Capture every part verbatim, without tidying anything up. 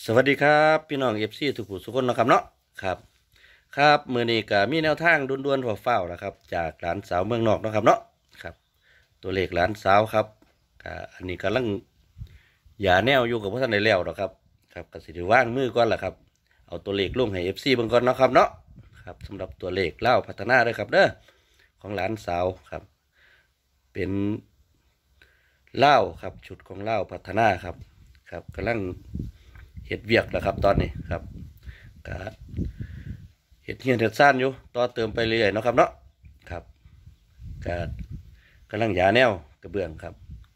สวัสดีครับพี่น้องเอฟซีทุกผู้ทุกคนนะครับเนาะครับครับมือนี้ก็มีแนวทางด่วนๆฟ้าวๆนะครับจากหลานสาวเมืองนอกนะครับเนาะครับตัวเลขหลานสาวครับก็อันนี้กำลังหย่าแนวอยู่กับพ่อท่านในแล้วหรอกครับครับก็สิได้ว่างมือก่อนแหละครับเอาตัวเลขลงให้เอฟซีเบิ่งก่อนเนาะครับเนาะครับสำหรับตัวเลขเล่าพัฒนาด้วยครับเด้อของหลานสาวครับเป็นเล่าครับชุดของเล่าพัฒนาครับครับกำลังเห็ดเวียกนะครับตอนนี้ครับก็เห็ดเฮียนเห็ดซ่านอยู่ต่อเติมไปเรื่อยๆเนาะครับเนาะครับก็กำลังหยาแนวกระเบื้องครับ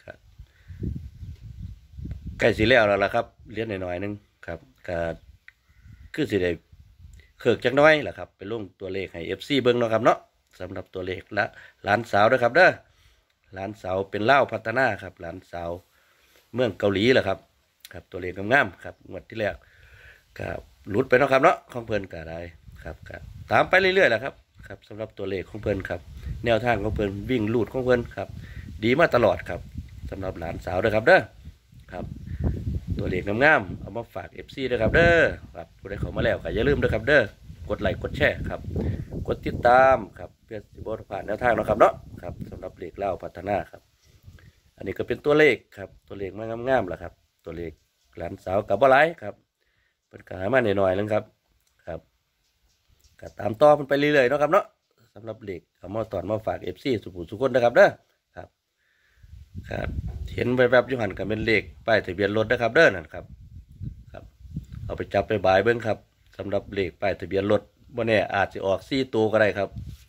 ใกล้สิแล้วแล้วล่ะครับเลี้ยนหน่อยๆนึงครับก็คือสิได้เคิกจักน้อยแหละครับไปลงตัวเลขให้เอฟซีเบิ้งเนาะครับเนาะสำหรับตัวเลขละหลานสาวด้วยครับเด้อหลานสาวเป็นเล่าพัฒนาครับหลานสาวเมืองเกาหลีแหละครับครับตัวเลขงามๆครับงวดที่แล้วครับหลุดไปเนาะครับเนาะของเพิ่นก็ได้ครับครับตามไปเรื่อยๆแหละครับครับสำหรับตัวเลขของเพิ่นครับแนวทางของเพิ่นวิ่งลูดของเพิ่นครับดีมาตลอดครับสำหรับหลานสาวด้วยครับเด้อครับตัวเลขงามๆเอามาฝากเอฟซีด้วยครับเด้อครับผู้ใดเข้ามาแล้วก็อย่าลืมด้วยครับเด้อกดไลค์กดแชร์ครับกดติดตามครับเพื่อสิบ่ผ่านแนวทางเนาะครับเนาะครับสำหรับเลขเล่าพัฒนาครับอันนี้ก็เป็นตัวเลขครับตัวเลขมางามๆแหละครับตัวเลขหลานสาวกับบ่หลายครับเพิ่นก็หามาหน่อยๆนึงครับครับก็ตามต่อมันไปเรื่อยๆเนาะครับเนาะสำหรับเลขเอามาตอนมาฝากเอฟซีสุขุสุขคนนะครับเด้อครับครับเห็นแบบๆอยู่หันกันเป็นเลขป้ายทะเบียนรถนะครับเด้อนั่นครับครับเอาไปจับไปบายเบิ้งครับสำหรับเลขป้ายทะเบียนรถบ่แน่อาจจะออกสี่ตัวก็ได้ครับ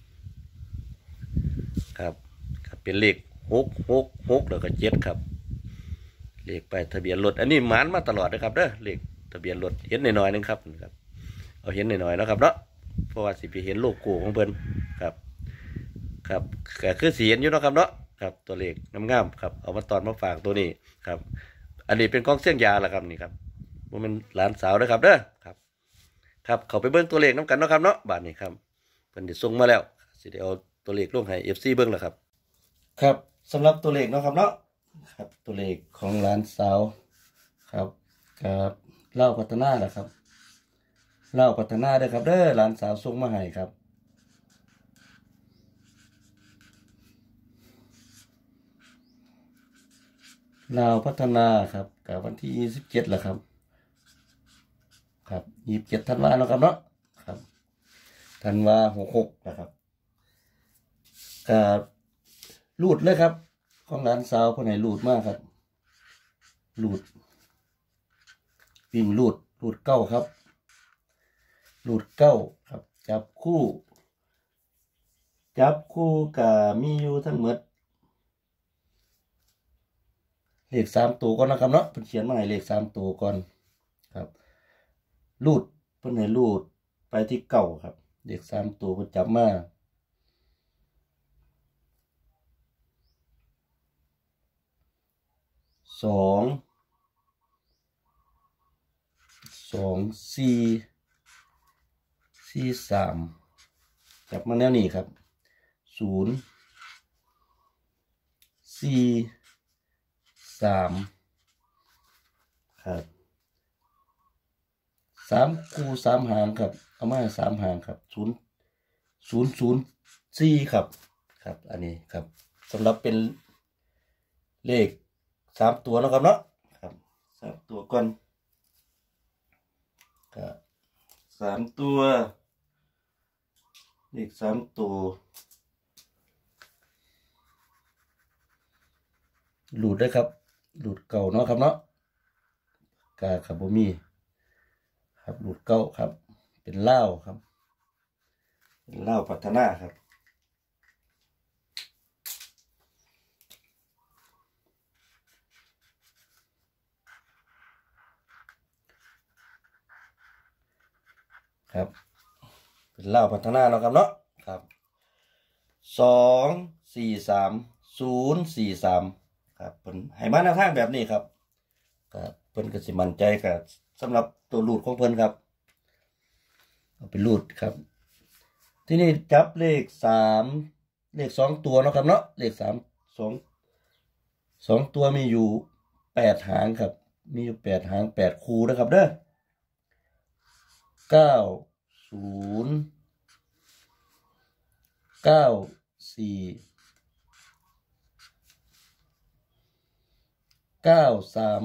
ครับครับเป็นเลขหกหกหกแล้วก็เจ็ดครับเลขป้ายทะเบียนรถอันนี้หมานมาตลอดนะครับเด้อเลขทะเบียนรถเห็นหน่อยๆนึงครับครับเอาเห็นหน่อยๆนะครับเนาะเพราะว่าสิไปเห็นโลโก้ของเพิ่นครับครับก็คือสีเห็นอยู่เนาะครับเนาะครับตัวเลขงามๆครับเอามาตอนมาฝากตัวนี้ครับอันนี้เป็นกล้องเสียงยาแหละครับนี่ครับมันเป็นหลานสาวนะครับเด้อครับครับเขาไปเบิ้งตัวเลขน้ำกันเนาะครับเนาะบาทนี้ครับเพิ่นได้ส่งมาแล้วสิได้เอาตัวเลขลงให้เอฟซีเบิ้งแล้วครับครับสำหรับตัวเลขเนาะครับเนาะครับตัวเลขของหลานสาวครับกับเล่าพัฒนาแหละครับเล่าพัฒนาด้วยครับเด้อหลานสาวส่งมาให้ครับเล่าพัฒนาครับกับวันที่ยี่สิบเจ็ดแหละครับครับยี่สิบเจ็ดธันวาเนาะครับเนาะครับธันวาหกหกนะครับกับรูดเลยครับของหลานสาวคนไหนรูดมากครับรูดวิ่งรูดรูดเก้าครับรูดเก้าครับจับคู่จับคู่กับมีอยู่ทั้งหมดเลขสามตัวก่อนนะครับเนาะเพิ่นเขียนมาให้เลขสามตัวก่อนครับรูดเพิ่นให้รูดไปที่เก้าครับเลขสามตัวเพิ่นจับมาสองสองสี่สี่สามจับมาแนวนี้ครับศูนย์สี่สามครับสามคูสามหางครับเอามาสามหางครับศูนย์ศูนย์ศูนย์สี่ครับครับอันนี้ครับสำหรับเป็นเลขสามตัวแล้วครับเนาะครับสามตัวก่อนครับสามตัวเลขสามตัวหลุดได้ครับหลุดเก่าเนาะครับเนาะกาครับบ่มีครับหลุดเก่าครับเป็นเล่าครับเป็นเล่าพัฒนาครับครับเป็นเล่าพัฒนาเนาะครับเนาะครับสองสี่สามศูนย์สี่สามครับเป็นให้มาแนวทางแบบนี้ครับครับเพิ่นก็สิมั่นใจกับสำหรับตัวรูดของเพิ่นครับเอาไปรูดครับที่นี่จับเลขสามเลขสองตัวเนาะครับเนาะเลขสามสองสองตัวมีอยู่แปดหางครับมีอยู่แปดหางแปดคู่นะครับเด้อเก้าศูนย์เก้าสี่เก้าสาม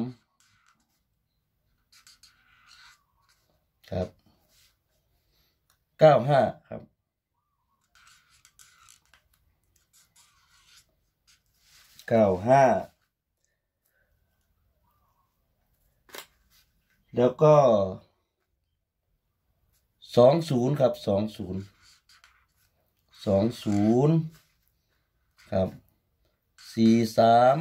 ครับเก้าห้าครับเก้าห้าแล้วก็สองศูนย์ครับสองศูนย์สองศูนย์ครับสี่สาม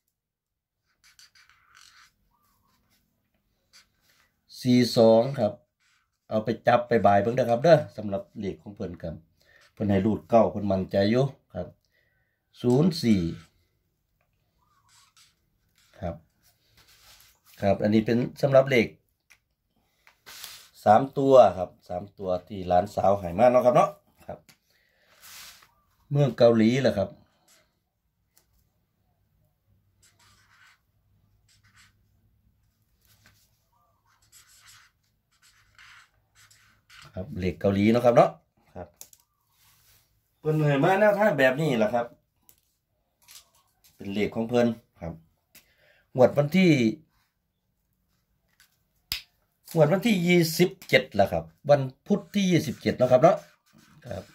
สี่สองครับเอาไปจับไปบายเบิ่งนะครับเด้อสำหรับเลขของเพิ่นครับเพิ่นให้รูดเก้าเพิ่นมั่นใจอยู่ครับศูนย์สี่ครับครับอันนี้เป็นสำหรับเลขสามตัวครับสามตัวที่หลานสาวให้มาเนาะครับเนาะครับเมืองเกาหลีแหละครับครับเลขเกาหลีเนาะครับเนาะครับเพิ่นให้มาแนวทางแบบนี้แหละครับเป็นเลขของเพิ่นครับงวดวันที่งวดวันที่ยี่สิบเจ็ดแหละครับวันพุธที่ยี่สิบเจ็ดนะครับเนาะครับ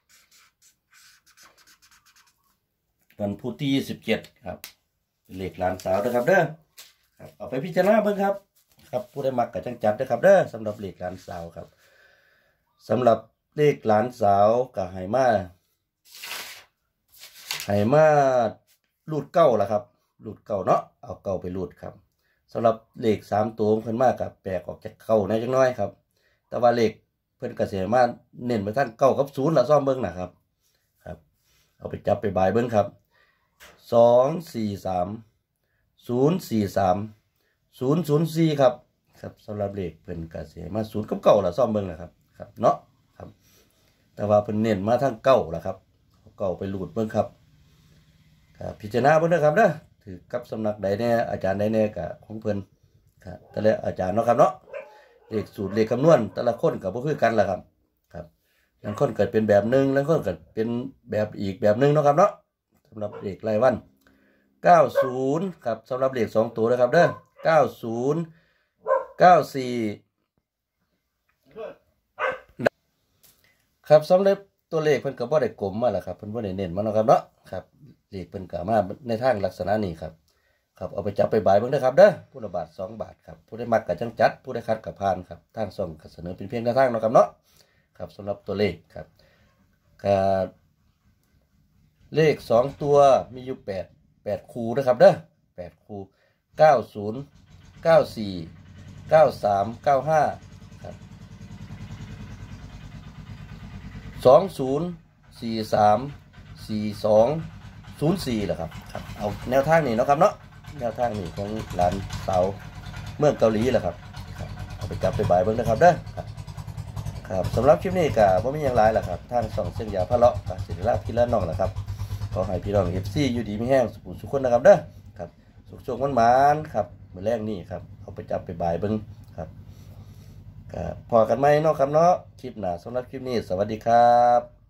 วันพุธที่ยี่สิบเจ็ดครับเป็นเลขหลานสาวนะครับเด้อครับเอาไปพิจารณาเบิ่งครับครับผู้ใดมักก็จังจัดนะครับเด้อสำหรับเลขหลานสาวครับสำหรับเลขหลานสาวกับไหมาไหมาลูดเก้าละครับลูดเก้าเนาะเอาเก้าไปลูดครับสำหรับเลขสามตัวเพิ่นมากกับแปลกออกจากเก้าในจังน้อยครับแต่ว่าเลขเพิ่นก็เสียมาเน้นไปทั้งเก้ากับศูนย์ละซ่อมเบิ้งนะครับครับเอาไปจับไปบายเบิ้งครับสองสี่สามศูนย์สี่สามศูนย์ศูนย์สี่ครับครับสำหรับเลขเพิ่นก็เสียมาศูนย์กับเก้าละซ่อมเบิ้งนะครับครับเนาะครับแต่ว่าเพิ่นเน้นมาทั้งเก้าละครับเก้าไปลูดเบิ้งครับครับพิจารณาเบิ่งนะครับเด้อถือกับสำนักใดแน่อาจารย์ใดแน่กับของเพิ่นครับแต่ละอาจารย์เนาะครับเนาะเลขสูตรเลขคำนวณแต่ละคนกับบ่คือกันล่ะครับครับบางคนเกิดเป็นแบบหนึ่งบางคนเกิดเป็นแบบอีกแบบหนึ่งเนาะครับเนาะสำหรับเลขรายวันเก้าสิบครับสำหรับเลขสองตัวนะครับเด้อเก้าสิบ เก้าสี่ครับสำหรับตัวเลขเพิ่นก็บ่ได้กลมมาแล้วครับเพิ่นบ่ได้เน้นมาเนาะครับเนาะครับเลขเพิ่นก็มาในทางลักษณะนี้ครับครับเอาไปจับไปบายเบิ่งเด้อครับเด้อผู้ละบาทสองบาทครับผู้ได้มักก็จังจัดผู้ได้คัดก็ผ่านครับทางช่องก็เสนอเป็นเพียงแนวทางเนาะครับเนาะครับสำหรับตัวเลขครับก็เลขสองตัวมีอยู่แปด แปดคู่นะครับเด้อแปดคู่เก้าสิบ เก้าสี่ เก้าสาม เก้าห้าครับสองศูนย์ สี่สาม สี่สอง ศูนย์สี่แหละครับครับเอาแนวทางนี้เนาะครับเนาะแนวทางนี้ของหลานสาวเมืองเกาหลีแหละครับครับเอาไปจับไปบายเบิ่งนะครับเด้อครับครับสำหรับคลิปนี้ก็บ่มีหยังหลายแหละครับทางช่องเส้นยาพะเลาะกับศิริราชพี่ละน้องแหละครับขอให้พี่น้อง เอฟ ซี อยู่ดีมีแห้งสุขสุขคนนะครับเด้อครับสุขโชคมันหมานครับมื้อแรกนี่ครับเอาไปจับไปบายเบิ่งครับก็พอกันไหมเนาะครับเนาะคลิปหน้าสำหรับคลิปนี้สวัสดีครับ